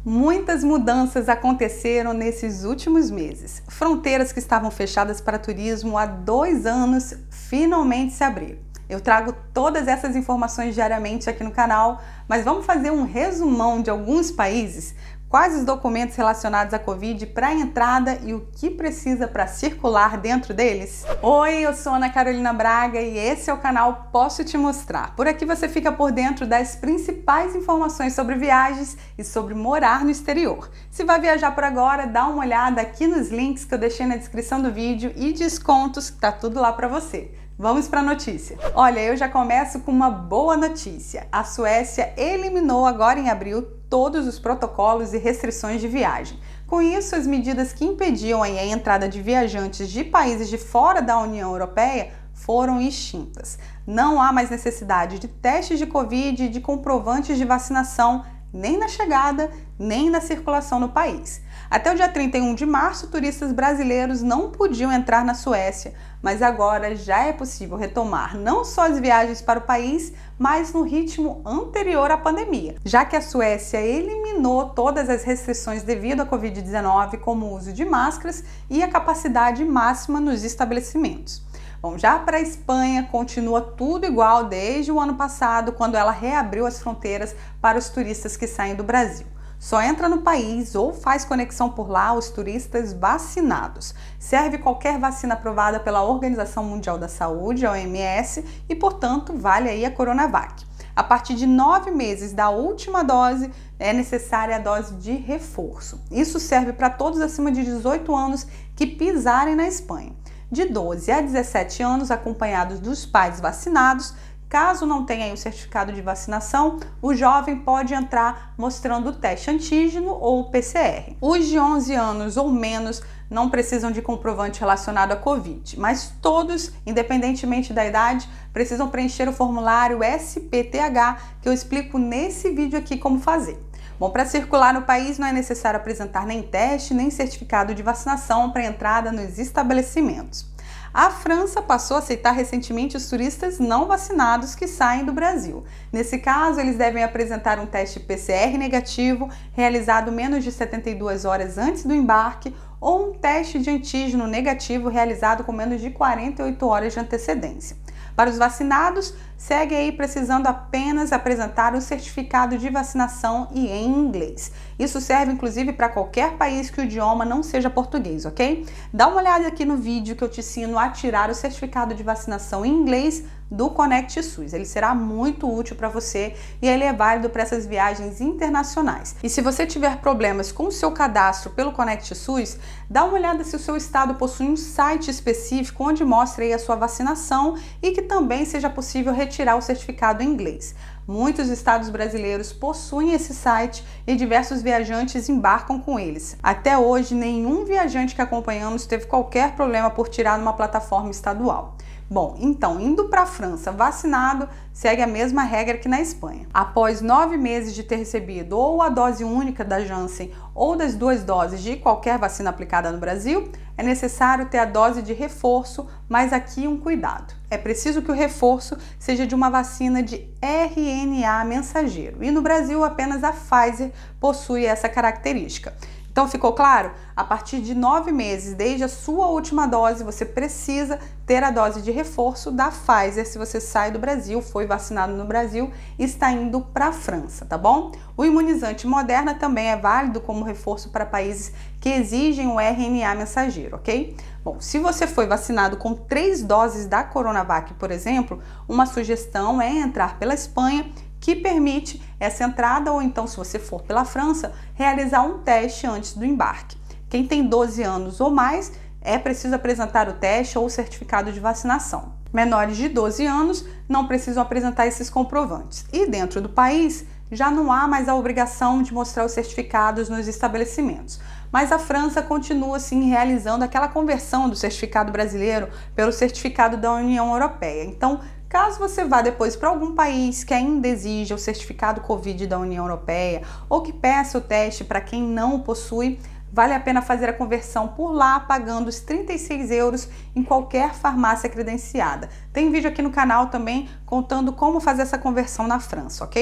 Muitas mudanças aconteceram nesses últimos meses. Fronteiras que estavam fechadas para turismo há 2 anos finalmente se abriram. Eu trago todas essas informações diariamente aqui no canal, mas vamos fazer um resumão de alguns países, quais os documentos relacionados à Covid para a entrada e o que precisa para circular dentro deles? Oi, eu sou Ana Carolina Braga e esse é o canal Posso Te Mostrar. Por aqui você fica por dentro das principais informações sobre viagens e sobre morar no exterior. Se vai viajar por agora, dá uma olhada aqui nos links que eu deixei na descrição do vídeo e descontos, que tá tudo lá para você. Vamos para a notícia. Olha, eu já começo com uma boa notícia. A Suécia eliminou agora em abril todos os protocolos e restrições de viagem. Com isso, as medidas que impediam a entrada de viajantes de países de fora da União Europeia foram extintas. Não há mais necessidade de testes de Covid e de comprovantes de vacinação nem na chegada, nem na circulação no país. Até o dia 31 de março, turistas brasileiros não podiam entrar na Suécia, mas agora já é possível retomar não só as viagens para o país, mas no ritmo anterior à pandemia, já que a Suécia eliminou todas as restrições devido à Covid-19, como o uso de máscaras e a capacidade máxima nos estabelecimentos. Bom, já para a Espanha continua tudo igual desde o ano passado, quando ela reabriu as fronteiras para os turistas que saem do Brasil. Só entra no país ou faz conexão por lá os turistas vacinados. Serve qualquer vacina aprovada pela Organização Mundial da Saúde, a OMS, e, portanto, vale aí a Coronavac. A partir de 9 meses da última dose, é necessária a dose de reforço. Isso serve para todos acima de 18 anos que pisarem na Espanha. De 12 a 17 anos, acompanhados dos pais vacinados. Caso não tenha o certificado de vacinação, o jovem pode entrar mostrando o teste antígeno ou PCR. Os de 11 anos ou menos não precisam de comprovante relacionado à Covid, mas todos, independentemente da idade, precisam preencher o formulário SPTH, que eu explico nesse vídeo aqui como fazer. Bom, para circular no país não é necessário apresentar nem teste, nem certificado de vacinação para entrada nos estabelecimentos. A França passou a aceitar recentemente os turistas não vacinados que saem do Brasil. Nesse caso, eles devem apresentar um teste PCR negativo, realizado menos de 72 horas antes do embarque, ou um teste de antígeno negativo, realizado com menos de 48 horas de antecedência. Para os vacinados, segue aí precisando apenas apresentar o certificado de vacinação e em inglês. Isso serve inclusive para qualquer país que o idioma não seja português, ok? Dá uma olhada aqui no vídeo que eu te ensino a tirar o certificado de vacinação em inglês do Conect SUS. Ele será muito útil para você e ele é válido para essas viagens internacionais. E se você tiver problemas com o seu cadastro pelo Conect SUS, dá uma olhada se o seu estado possui um site específico onde mostre aí a sua vacinação e que também seja possível retirar o certificado em inglês. Muitos estados brasileiros possuem esse site e diversos viajantes embarcam com eles. Até hoje, nenhum viajante que acompanhamos teve qualquer problema por tirar numa plataforma estadual. Bom, então, indo para a França vacinado, segue a mesma regra que na Espanha. Após 9 meses de ter recebido ou a dose única da Janssen ou das 2 doses de qualquer vacina aplicada no Brasil, é necessário ter a dose de reforço, mas aqui um cuidado. É preciso que o reforço seja de uma vacina de RNA mensageiro, e no Brasil apenas a Pfizer possui essa característica. Então ficou claro? A partir de 9 meses desde a sua última dose, você precisa ter a dose de reforço da Pfizer se você sai do Brasil, foi vacinado no Brasil e está indo para a França, tá bom? O imunizante Moderna também é válido como reforço para países que exigem o RNA mensageiro, ok? Bom, se você foi vacinado com 3 doses da Coronavac, por exemplo, uma sugestão é entrar pela Espanha, que permite essa entrada, ou então, se você for pela França, realizar um teste antes do embarque. Quem tem 12 anos ou mais, é preciso apresentar o teste ou o certificado de vacinação. Menores de 12 anos não precisam apresentar esses comprovantes. E dentro do país, já não há mais a obrigação de mostrar os certificados nos estabelecimentos. Mas a França continua, sim, realizando aquela conversão do certificado brasileiro pelo certificado da União Europeia. Então, caso você vá depois para algum país que ainda exija o certificado Covid da União Europeia ou que peça o teste para quem não o possui, vale a pena fazer a conversão por lá, pagando os 36 euros em qualquer farmácia credenciada. Tem vídeo aqui no canal também contando como fazer essa conversão na França, ok?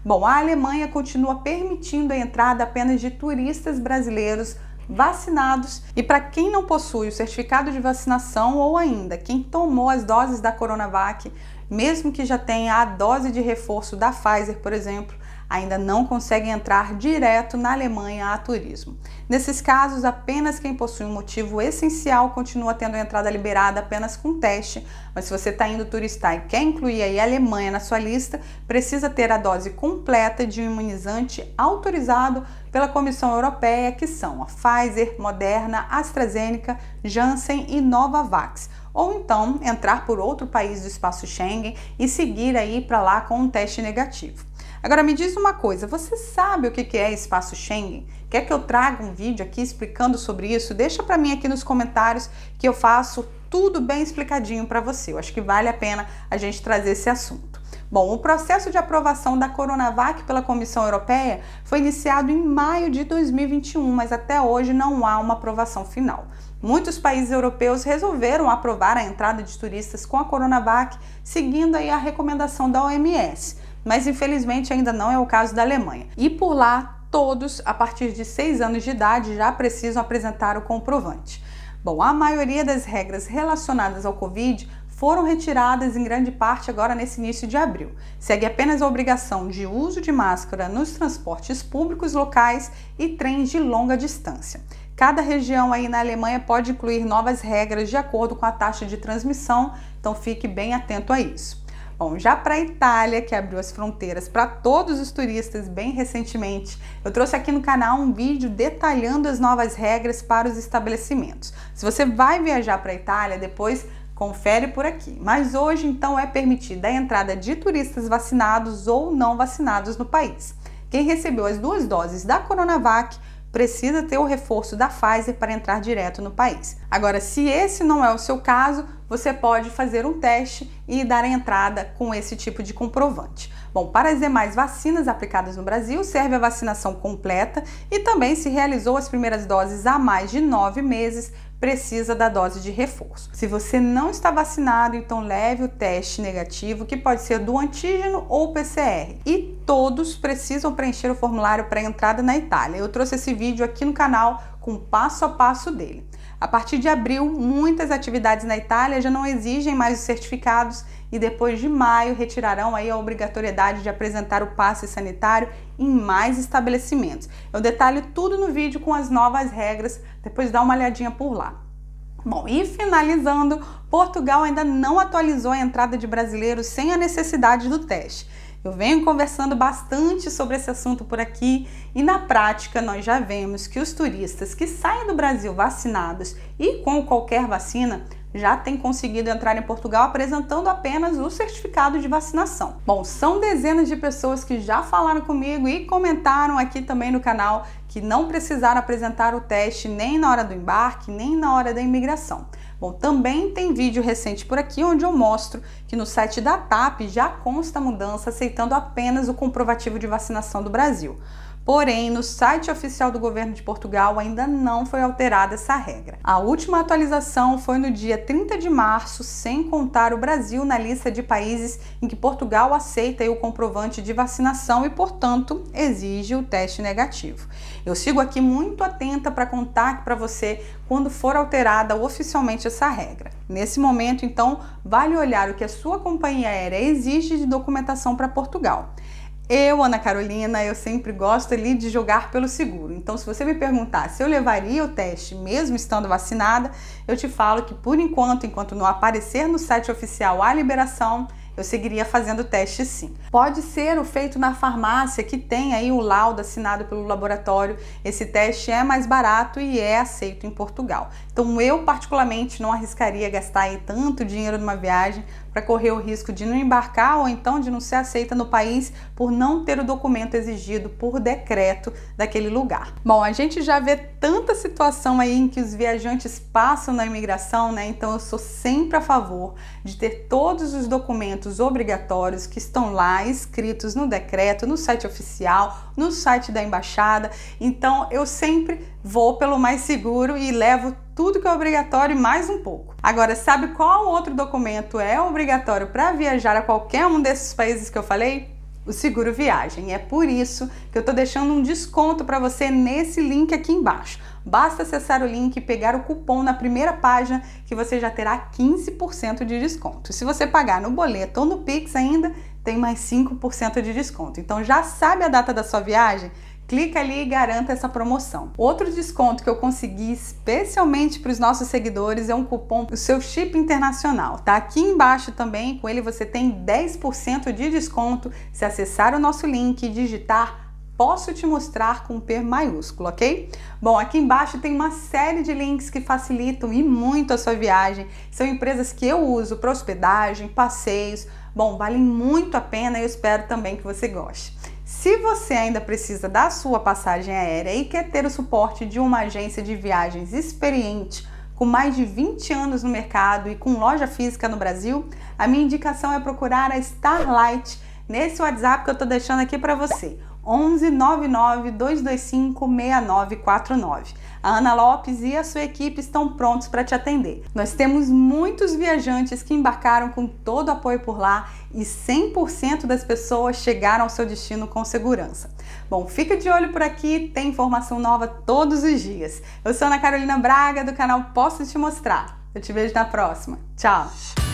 Bom, a Alemanha continua permitindo a entrada apenas de turistas brasileiros vacinados e para quem não possui o certificado de vacinação ou ainda quem tomou as doses da Coronavac, mesmo que já tenha a dose de reforço da Pfizer, por exemplo, ainda não conseguem entrar direto na Alemanha a turismo. Nesses casos, apenas quem possui um motivo essencial continua tendo a entrada liberada apenas com teste, mas se você está indo turistar e quer incluir aí a Alemanha na sua lista, precisa ter a dose completa de um imunizante autorizado pela Comissão Europeia, que são a Pfizer, Moderna, AstraZeneca, Janssen e Novavax. Ou então entrar por outro país do espaço Schengen e seguir aí para lá com um teste negativo. Agora me diz uma coisa, você sabe o que é espaço Schengen? Quer que eu traga um vídeo aqui explicando sobre isso? Deixa para mim aqui nos comentários que eu faço tudo bem explicadinho para você. Eu acho que vale a pena a gente trazer esse assunto. Bom, o processo de aprovação da Coronavac pela Comissão Europeia foi iniciado em maio de 2021, mas até hoje não há uma aprovação final. Muitos países europeus resolveram aprovar a entrada de turistas com a Coronavac, seguindo aí a recomendação da OMS. Mas infelizmente ainda não é o caso da Alemanha. E por lá, todos, a partir de 6 anos de idade, já precisam apresentar o comprovante. Bom, a maioria das regras relacionadas ao Covid foram retiradas em grande parte agora nesse início de abril. Segue apenas a obrigação de uso de máscara nos transportes públicos locais e trens de longa distância. Cada região aí na Alemanha pode incluir novas regras de acordo com a taxa de transmissão, então fique bem atento a isso. Bom, já para a Itália, que abriu as fronteiras para todos os turistas bem recentemente, eu trouxe aqui no canal um vídeo detalhando as novas regras para os estabelecimentos. Se você vai viajar para a Itália, depois confere por aqui. Mas hoje, então, é permitida a entrada de turistas vacinados ou não vacinados no país. Quem recebeu as 2 doses da Coronavac precisa ter o reforço da Pfizer para entrar direto no país. Agora, se esse não é o seu caso, você pode fazer um teste e dar a entrada com esse tipo de comprovante. Bom, para as demais vacinas aplicadas no Brasil, serve a vacinação completa e também se realizou as primeiras doses há mais de 9 meses, precisa da dose de reforço. Se você não está vacinado, então leve o teste negativo, que pode ser do antígeno ou PCR. E todos precisam preencher o formulário para entrada na Itália. Eu trouxe esse vídeo aqui no canal com passo a passo dele. A partir de abril, muitas atividades na Itália já não exigem mais os certificados e depois de maio retirarão aí a obrigatoriedade de apresentar o passe sanitário em mais estabelecimentos. Eu detalho tudo no vídeo com as novas regras, depois dá uma olhadinha por lá. Bom, e finalizando, Portugal ainda não atualizou a entrada de brasileiros sem a necessidade do teste. Eu venho conversando bastante sobre esse assunto por aqui e na prática nós já vemos que os turistas que saem do Brasil vacinados e com qualquer vacina já têm conseguido entrar em Portugal apresentando apenas o certificado de vacinação. Bom, são dezenas de pessoas que já falaram comigo e comentaram aqui também no canal que não precisaram apresentar o teste nem na hora do embarque, nem na hora da imigração. Bom, também tem vídeo recente por aqui onde eu mostro que no site da TAP já consta a mudança aceitando apenas o comprovativo de vacinação do Brasil. Porém, no site oficial do governo de Portugal ainda não foi alterada essa regra. A última atualização foi no dia 30 de março, sem contar o Brasil na lista de países em que Portugal aceita o comprovante de vacinação e, portanto, exige o teste negativo. Eu sigo aqui muito atenta para contar para você quando for alterada oficialmente essa regra. Nesse momento, então, vale olhar o que a sua companhia aérea exige de documentação para Portugal. Eu, Ana Carolina, eu sempre gosto ali de jogar pelo seguro. Então, se você me perguntar se eu levaria o teste mesmo estando vacinada, eu te falo que por enquanto não aparecer no site oficial a liberação, eu seguiria fazendo o teste sim. Pode ser o feito na farmácia que tem aí o laudo assinado pelo laboratório. Esse teste é mais barato e é aceito em Portugal. Então eu particularmente não arriscaria gastar aí tanto dinheiro numa viagem para correr o risco de não embarcar ou então de não ser aceita no país por não ter o documento exigido por decreto daquele lugar. Bom, a gente já vê tanta situação aí em que os viajantes passam na imigração, né? Então eu sou sempre a favor de ter todos os documentos obrigatórios que estão lá escritos no decreto, no site oficial, no site da embaixada. Então eu sempre vou pelo mais seguro e levo tudo que é obrigatório e mais um pouco. Agora, sabe qual outro documento é obrigatório para viajar a qualquer um desses países que eu falei? o seguro viagem. É por isso que eu estou deixando um desconto para você nesse link aqui embaixo. Basta acessar o link e pegar o cupom na primeira página que você já terá 15% de desconto. Se você pagar no boleto ou no Pix ainda, tem mais 5% de desconto. Então já sabe a data da sua viagem? Clica ali e garanta essa promoção. Outro desconto que eu consegui especialmente para os nossos seguidores é um cupom do seu chip internacional. Tá aqui embaixo também, com ele você tem 10% de desconto se acessar o nosso link e digitar "Posso te mostrar" com P maiúsculo, ok? Bom, aqui embaixo tem uma série de links que facilitam e muito a sua viagem. São empresas que eu uso para hospedagem, passeios. Bom, valem muito a pena e eu espero também que você goste. Se você ainda precisa da sua passagem aérea e quer ter o suporte de uma agência de viagens experiente, com mais de 20 anos no mercado e com loja física no Brasil, a minha indicação é procurar a Starlight nesse WhatsApp que eu estou deixando aqui para você. 11 99 225 6949. A Ana Lopes e a sua equipe estão prontos para te atender. Nós temos muitos viajantes que embarcaram com todo o apoio por lá e 100% das pessoas chegaram ao seu destino com segurança. Bom, fica de olho por aqui, tem informação nova todos os dias. Eu sou Ana Carolina Braga do canal Posso Te Mostrar. Eu te vejo na próxima. Tchau!